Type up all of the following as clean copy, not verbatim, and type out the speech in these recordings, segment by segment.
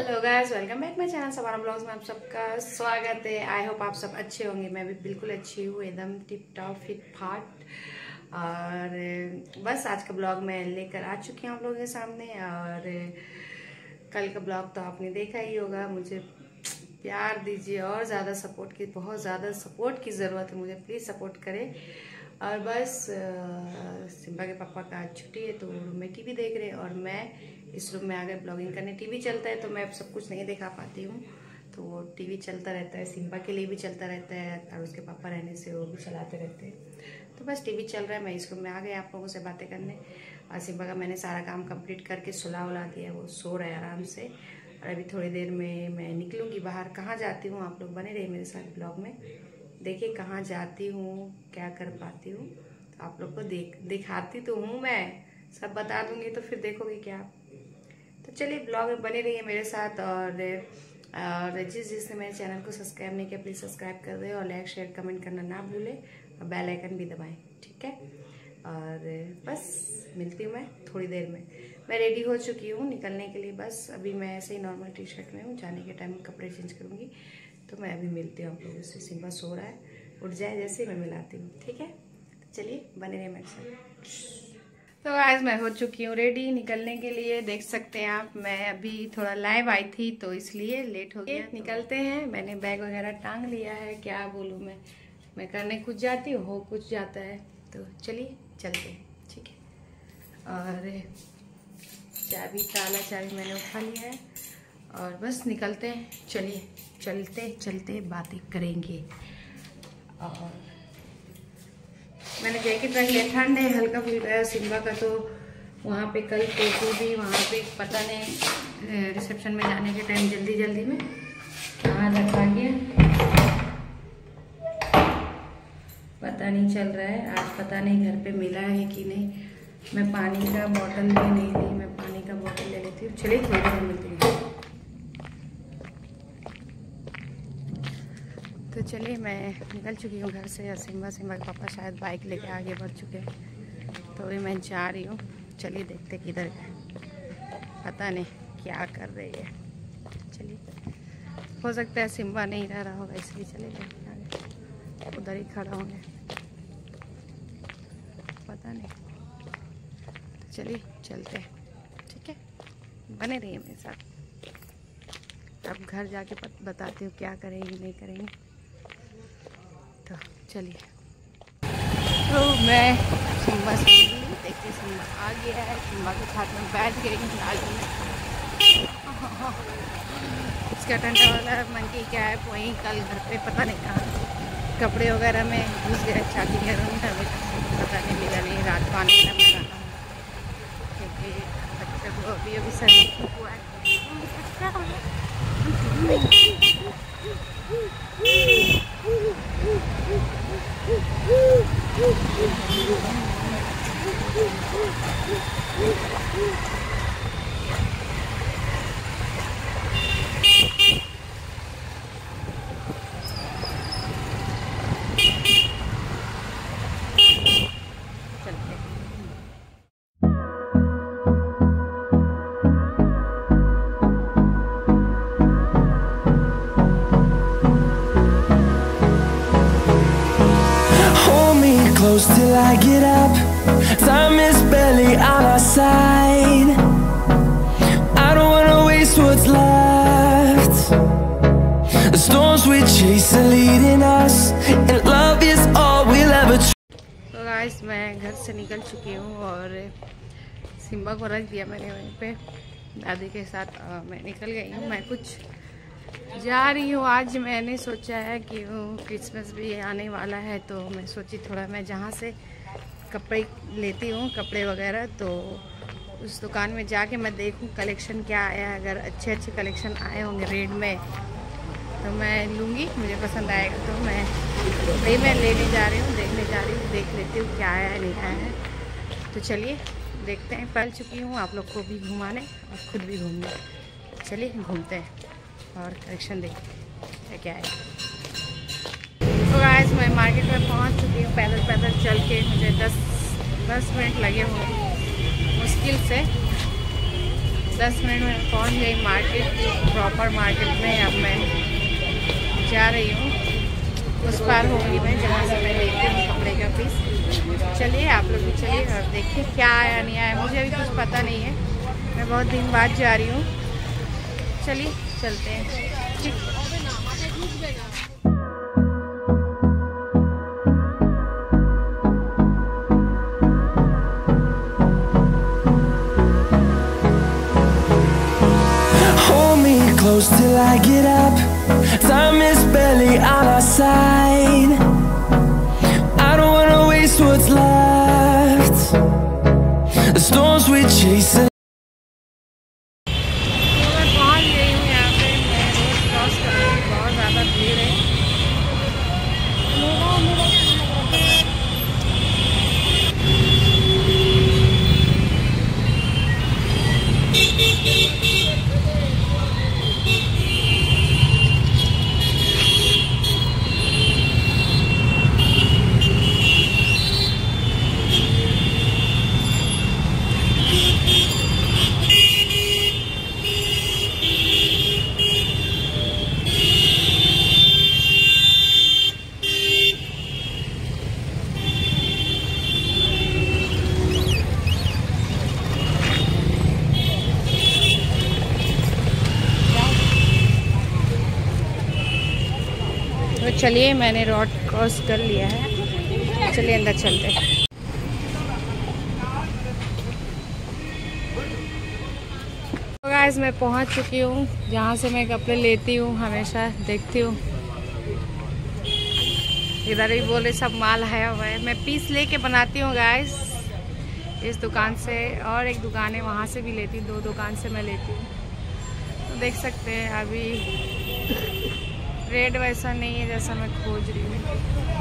Hello guys, welcome back my channel Savara blogs में आप सबका स्वागत है। आई होप आप सब अच्छे होंगे। मैं भी बिल्कुल अच्छी हूँ, एकदम टिप टॉप फिट फाट। और बस आज का ब्लॉग मैं लेकर आ चुकी हूँ आप लोगों के सामने। और कल का ब्लॉग तो आपने देखा ही होगा। मुझे प्यार दीजिए और ज़्यादा सपोर्ट की, बहुत ज़्यादा सपोर्ट की ज़रूरत है मुझे, प्लीज़ सपोर्ट करें। और बस सिम्बा के पापा का छुट्टी है तो रूम में टीवी देख रहे हैं और मैं इस रूम में आ गए ब्लॉगिंग करने। टीवी चलता है तो मैं अब सब कुछ नहीं दिखा पाती हूँ, तो वो टीवी चलता रहता है, सिम्बा के लिए भी चलता रहता है और उसके पापा रहने से वो भी चलाते रहते हैं। तो बस टीवी चल रहा है, मैं इस रूम में आ गई आप लोगों से बातें करने। और सिम्बा का मैंने सारा काम कंप्लीट करके सुला उला दिया, वो सो रहा है आराम से। और अभी थोड़ी देर में मैं निकलूँगी बाहर। कहाँ जाती हूँ आप लोग बने रहे मेरे साथ ब्लॉग में, देखिए कहाँ जाती हूँ, क्या कर पाती हूँ, तो आप लोग को दिखाती तो हूँ, मैं सब बता दूंगी तो फिर देखोगे क्या। तो चलिए ब्लॉग में बने रहिए मेरे साथ। और जिसने मेरे चैनल को सब्सक्राइब नहीं किया प्लीज़ सब्सक्राइब कर दे और लाइक शेयर कमेंट करना ना भूलें और बेल आइकन भी दबाएं, ठीक है। और बस मिलती हूँ मैं थोड़ी देर में। मैं रेडी हो चुकी हूँ निकलने के लिए, बस अभी मैं ऐसे ही नॉर्मल टी शर्ट में हूँ। जाने के टाइम कपड़े चेंज करूँगी, तो मैं अभी मिलती हूँ आप लोगों से। सिम्बा सो रहा है, उठ जाए जैसे मैं मिलाती हूँ, ठीक है। तो चलिए बने रहिए मेरे साथ। तो आज मैं हो चुकी हूँ रेडी निकलने के लिए। देख सकते हैं आप, मैं अभी थोड़ा लाइव आई थी तो इसलिए लेट हो गया। निकलते हैं, मैंने बैग वगैरह टांग लिया है। क्या बोलूँ मैं करने कुछ जाती हूँ, हो कुछ जाता है। तो चलिए चलते हैं, ठीक है। और चाबी मैंने उठा लिया है और बस निकलते हैं। चलिए चलते चलते बातें करेंगे। और मैंने जैकेट रख लिया, ठंड है, हल्का फुल्का। सिम्बा का तो वहाँ पे कल पेटू भी वहाँ पे पता नहीं रिसेप्शन में जाने के टाइम जल्दी में कहाँ रखा गया पता नहीं चल रहा है। आज पता नहीं घर पे मिला है कि नहीं। मैं पानी का बोतल भी नहीं ली, मैं पानी का बोतल ले लेती हूँ। चलिए थोड़ी देर मिलती हूँ। तो चलिए मैं निकल चुकी हूँ घर से। सिम्बा के पापा शायद बाइक लेके आगे बढ़ चुके हैं, तो अभी मैं जा रही हूँ। चलिए देखते किधर गए, पता नहीं क्या कर रही है। चलिए, हो सकता है सिम्बा नहीं रह रहा होगा इसलिए चले गए आगे, उधर ही खड़ा होंगे, पता नहीं। तो चलिए चलते हैं, ठीक है, बने रहिए मेरे साथ। अब घर जाके बताती हूँ क्या करेंगे नहीं करेंगे। तो चलिए। तो मैं सिम्बा से देखते सिम्बा आ गया है, सिम्बा के साथ में बैठ गई गाड़ी में। उसका टंडा वाला मंकी क्या है वहीं कल घर पे पता नहीं कहाँ कपड़े वगैरह में घुस गया। छाती के रूम में पता नहीं मिला नहीं। रात को आने का मिला क्योंकि बच्चे को अभी सर्दी हुआ है। Close till I get up. Time is barely on our side. I don't wanna waste what's left. The storms we chase are leading us, and love is all we'll ever try. तो guys मैं घर से निकल चुकी हूँ और Simba को रख दिया मैंने वहीं पे दादी के साथ। मैं निकल गई हूँ, मैं कुछ जा रही हूँ। आज मैंने सोचा है कि क्रिसमस भी आने वाला है, तो मैं सोची थोड़ा मैं जहाँ से कपड़े लेती हूँ कपड़े वगैरह, तो उस दुकान में जाके मैं देखूँ कलेक्शन क्या आया है। अगर अच्छे कलेक्शन आए होंगे रेड में तो मैं लूँगी, मुझे पसंद आएगा तो मैं लेने जा रही हूँ, देखने जा रही हूँ, देख लेती हूँ क्या आया है नहीं आया है। तो चलिए देखते हैं। पहल चुकी हूँ आप लोग को भी घुमाने और खुद भी घूमने। चलिए घूमते हैं और कलेक्शन देखते हैं क्या है। तो गाइस मैं मार्केट में पहुंच चुकी हूँ। पैदल चल के मुझे 10 मिनट लगे होंगे मुश्किल से। 10 मिनट में पहुंच गई मार्केट, प्रॉपर मार्केट में। अब मैं जा रही हूँ, उस पार होंगी मैं जहाँ से मैं लेती हूँ कपड़े का पीस। चलिए आप लोग भी चलिए और देखिए क्या आया नहीं आया, मुझे अभी कुछ पता नहीं है, मैं बहुत दिन बाद जा रही हूँ। चलिए चलते हैं। ठीक। Close till I get up. Time is barely on our side. I don't wanna waste what's left. The storms we chase. मैं पहुंच गई हूँ यहाँ पे। मैं रोड क्रॉस कर रही हूँ, बहुत ज़्यादा भीड़ है। तो चलिए मैंने रोड क्रॉस कर लिया है, चलिए अंदर चलते हैं। तो गाइस मैं पहुंच चुकी हूँ जहाँ से मैं कपड़े लेती हूँ, हमेशा देखती हूँ। इधर भी बोले सब माल आया हुआ है। मैं पीस लेके बनाती हूँ गाइस इस दुकान से, और एक दुकान है वहाँ से भी लेती हूँ, 2 दुकान से मैं लेती हूँ। तो देख सकते हैं अभी रेट वैसा नहीं है जैसा मैं खोज रही हूँ।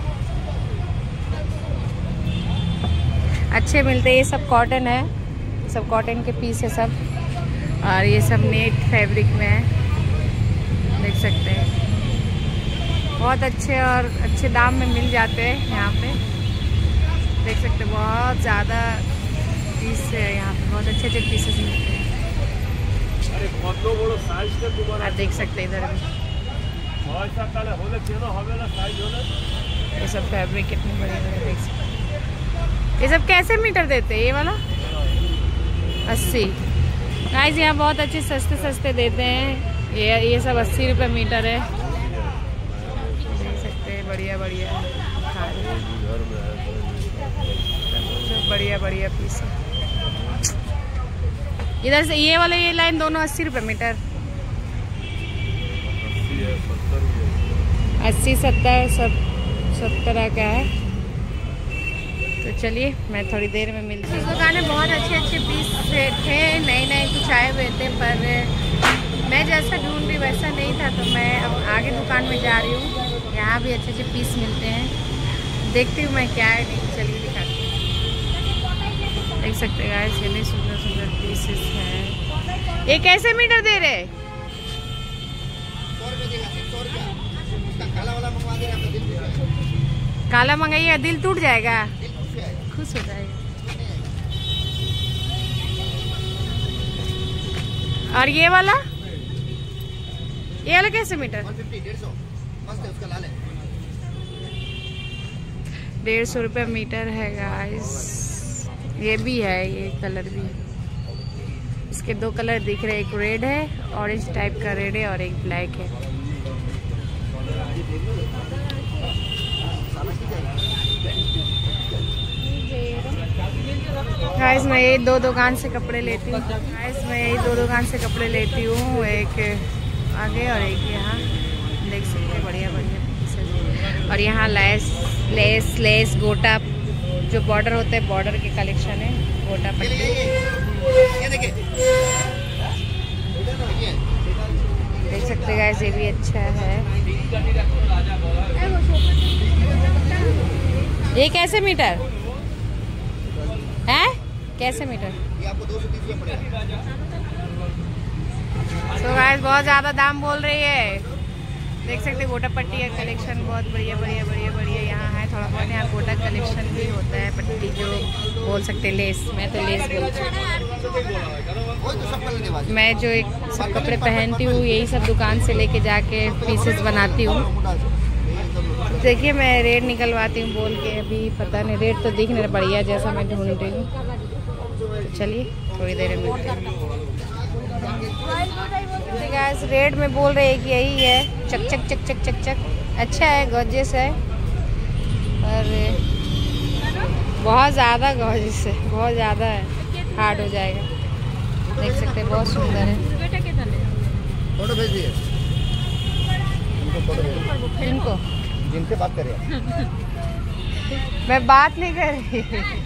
अच्छे मिलते हैं, ये सब कॉटन है, सब कॉटन के पीस है सब, और ये सब नेट फैब्रिक में है, देख सकते हैं। बहुत अच्छे और अच्छे दाम में मिल जाते हैं यहाँ पे, देख सकते हैं। बहुत ज़्यादा पीस है यहाँ पे, बहुत अच्छे अच्छे पीसेस मिलते हैं। आप देख सकते हैं इधर भी ये सब फैब्रिक कितने बड़े बड़े, देख सकते। ये सब कैसे मीटर देते हैं? ये वाला 80। गाइस यहाँ बहुत अच्छे सस्ते सस्ते देते हैं। ये सब 80 रुपये मीटर है, देख सकते हैं। बढ़िया बढ़िया बढ़िया बढ़िया पीस है। इधर से ये वाला ये लाइन दोनों 80 रुपये मीटर, 80 70 सब तरह का है। तो चलिए मैं थोड़ी देर में मिलती हूँ। इस दुकान में बहुत अच्छे अच्छे पीस थे, नए नए कुछ आए हुए थे, पर मैं जैसा ढूंढ रही वैसा नहीं था, तो मैं अब आगे दुकान में जा रही हूँ। यहाँ भी अच्छे अच्छे पीस मिलते हैं, देखती हूँ मैं क्या है नहीं। चलिए दिखाती हूँ, देख सकते हैं गाइस कितने सुंदर सुंदर पीसेस हैं। ये कैसे मीटर दे रहे? काला मंगाइएगा, दिल टूट जाएगा, खुश हो जाएगा। और ये वाला कैसे मीटर? 150 रुपये मीटर है गाइस। ये भी है, ये कलर भी, इसके 2 कलर दिख रहे हैं, एक रेड है, ऑरेंज टाइप का रेड है, और एक ब्लैक है। गाइस मैं यही 2 दुकान से कपड़े लेती हूँ। एक आगे और एक यहाँ, देख सकते हैं। बढ़िया बढ़िया पीसेस, और यहाँ लेस गोटा जो बॉर्डर होते हैं, बॉर्डर के कलेक्शन है, गोटा पट्टी। देख सकते हैं गाइस, ये भी अच्छा है। ये कैसे मीटर है? कैसे मीटर? ये आपको 230 रुपये पड़ेगा। तो गाइस बहुत ज़्यादा दाम बोल रही है, देख सकते हैं। गोटा पट्टी का कलेक्शन बहुत बढ़िया बढ़िया बढ़िया बढ़िया यहाँ है। थोड़ा बहुत यहाँ गोटा कलेक्शन भी होता है, पट्टी जो बोल सकते हैं, लेस, मैं तो लेस बोलती हूँ। मैं जो एक सब कपड़े पहनती हूँ यही सब दुकान से लेके जाके पीसेस बनाती हूँ। देखिए मैं रेट निकलवाती हूँ बोल के, अभी पता नहीं रेट तो दिख नहीं रहा बढ़िया जैसा मैं ढूंढ रही हूँ। तो चलिए थोड़ी देर में मिलते हैं। गाइस रेट में बोल रहे हैं कि यही है, चक चक चक चक चक चक। अच्छा है, गॉर्जियस है, और बहुत ज़्यादा गॉर्जियस है, बहुत ज़्यादा है, हार्ड हो जाएगा। देख सकते हैं बहुत सुंदर है। इनको जिनसे बात कर रहे हैं मैं बात नहीं कर रही।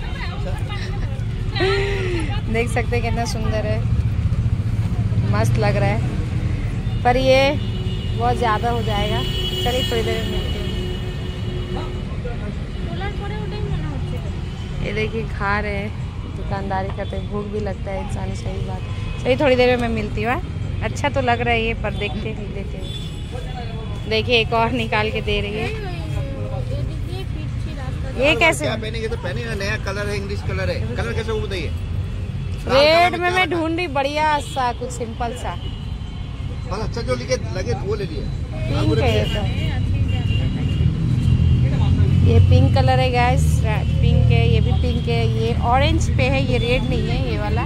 देख सकते हैं कितना सुंदर है, मस्त लग रहा है, पर ये बहुत ज़्यादा हो जाएगा। चलिए थोड़ी देर में मिलते हैं। ये देखिए खा रहे हैं, दुकानदारी करते हैं, भूख भी लगता है इंसान, सही बात। चलिए थोड़ी देर में मैं मिलती हूँ। अच्छा तो लग रहा है ये, पर देखते नहीं देते। देखिए एक और निकाल के दे रही है। ये कैसे पहनेंगे? तो पहने, नया कलर है, इंग्लिश कलर है। कलर कैसे वो बताइए? रेड में मैं ढूंढी बढ़िया सा कुछ सिंपल सा। बस अच्छा जो लगे वो ले लिए। पिंक है ये तो, ये पिंक कलर है गाइस, पिंक है, ये भी पिंक है, ये ऑरेंज पे है, ये रेड नहीं है ये वाला।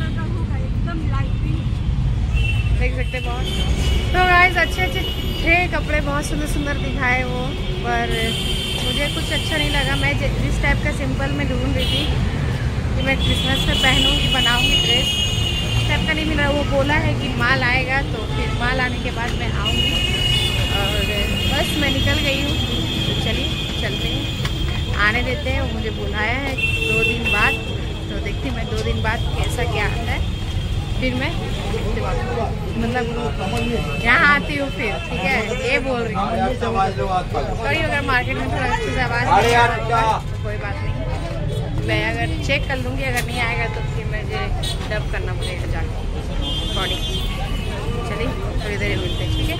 देख सकते बहुत। तो गाइस अच्छे अच्छे थे कपड़े, बहुत सुंदर सुंदर दिखाए वो, पर मुझे कुछ अच्छा नहीं लगा। मैं जिस टाइप का सिंपल में ढूंढ रही थी कि मैं क्रिसमस में पहनूंगी, बनाऊंगी ड्रेस, इस टाइप का नहीं मिला। वो बोला है कि माल आएगा, तो फिर माल आने के बाद मैं आऊँगी, और बस मैं निकल गई हूँ। तो चलिए चलते हैं, आने देते हैं। वो मुझे बुलाया है 2 दिन बाद, तो देखती मैं 2 दिन बाद कैसा क्या आता है, फिर मैं मतलब यहाँ आती हूँ फिर। ठीक है, ये बोल रही हूँ। सॉरी अगर मार्केट में थोड़ा अच्छे से आवाज़ नहीं आ रहा होगा, तो कोई बात नहीं, मैं अगर चेक कर लूँगी। अगर नहीं आएगा तो फिर मुझे डब करना पड़ेगा जाकर बॉडी। चलिए थोड़ी देर मिलते हैं, ठीक है।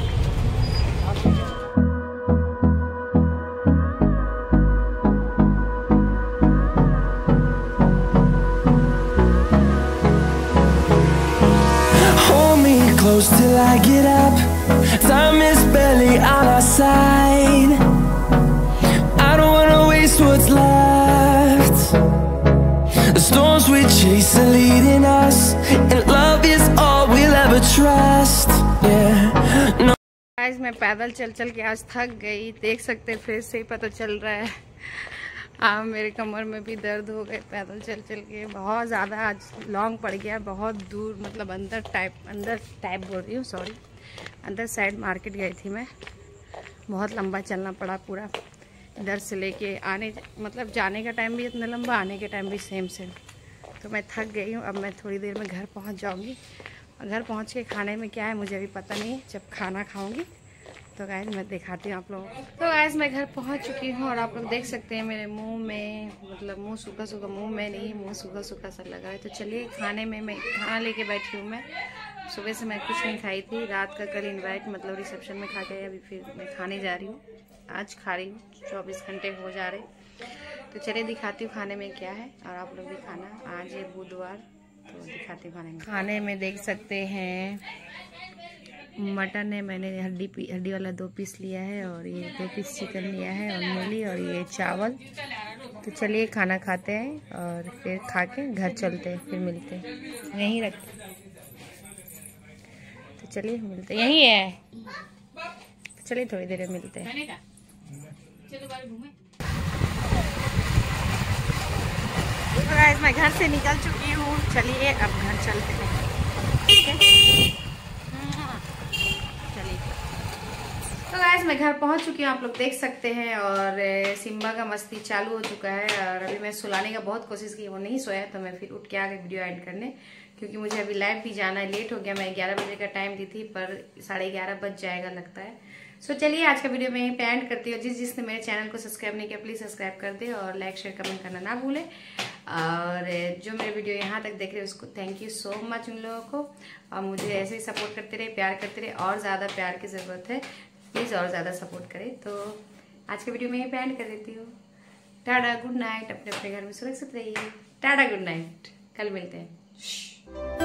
Close till I get up. Time is barely on our side. I don't wanna waste what's left. The storms we chase are leading us, and love is all we'll ever trust. Yeah. No. Guys मैं पैदल चल चल के आज थक गई, देख सकते हैं फेस से ही पता चल रहा है। मेरे कमर में भी दर्द हो गए पैदल चल चल के, बहुत ज़्यादा आज लॉन्ग पड़ गया, बहुत दूर, मतलब अंदर टाइप बोल रही हूँ, सॉरी, अंदर साइड मार्केट गई थी मैं। बहुत लंबा चलना पड़ा पूरा, इधर से लेके आने, मतलब जाने का टाइम भी इतना लंबा, आने के टाइम भी सेम। तो मैं थक गई हूँ। अब मैं थोड़ी देर में घर पहुँच जाऊँगी, और घर पहुँच के खाने में क्या है मुझे अभी पता नहीं है। जब खाना खाऊँगी तो गाइस मैं दिखाती हूँ आप लोगों को। तो गाइस मैं घर पहुँच चुकी हूँ, और आप लोग देख सकते हैं मेरे मुंह में, मतलब मुंह सूखा सूखा, मुंह में नहीं, मुंह सूखा सूखा सा लगा है। तो चलिए खाने में मैं खाना लेके बैठी हूँ। मैं सुबह से मैं कुछ नहीं खाई थी, रात का कल इनवाइट मतलब रिसेप्शन में खा के अभी फिर मैं खाने जा रही हूँ। आज खा रही हूँ, 24 घंटे हो जा रहे। तो चलिए दिखाती हूँ खाने में क्या है, और आप लोग भी खाना। आज है बुधवार, तो दिखाती हूँ खाने में। खाने में देख सकते हैं मटन है, मैंने हड्डी वाला 2 पीस लिया है, और ये 2 पीस चिकन लिया है, और मूली, और ये चावल। तो चलिए खाना खाते हैं, और फिर खा के घर चलते हैं, फिर मिलते हैं। यहीं रखते, तो चलिए मिलते हैं, यहीं है। तो चलिए थोड़ी देर में मिलते हैं। तो गाइस मैं घर से निकल चुकी हूँ, चलिए अब घर चलते हैं, ठीक है। तो गाइस मैं घर पहुंच चुकी हूँ, आप लोग देख सकते हैं, और सिम्बा का मस्ती चालू हो चुका है। और अभी मैं सुलाने का बहुत कोशिश की, वो नहीं सोया, तो मैं फिर उठ के आ गई वीडियो एड करने, क्योंकि मुझे अभी लाइव भी जाना है। लेट हो गया, मैं 11 बजे का टाइम दी थी, पर 11:30 बज जाएगा लगता है। सो चलिए आज का वीडियो मैं यहीं पे एंड करती हूँ। जिसने मेरे चैनल को सब्सक्राइब नहीं किया प्लीज़ सब्सक्राइब कर दे, और लाइक शेयर कमेंट करना ना भूलें। और जो मेरे वीडियो यहाँ तक देख रहे हैं उसको थैंक यू सो मच उन लोगों को, और मुझे ऐसे ही सपोर्ट करते रहे, प्यार करते रहे, और ज़्यादा प्यार की ज़रूरत है, प्लीज़ और ज़्यादा सपोर्ट करें। तो आज का वीडियो मैं यहीं पे एंड कर देती हूँ। टाटा, गुड नाइट, अपने अपने घर में सुरक्षित रहिए। टाटा, गुड नाइट, कल मिलते हैं। मच।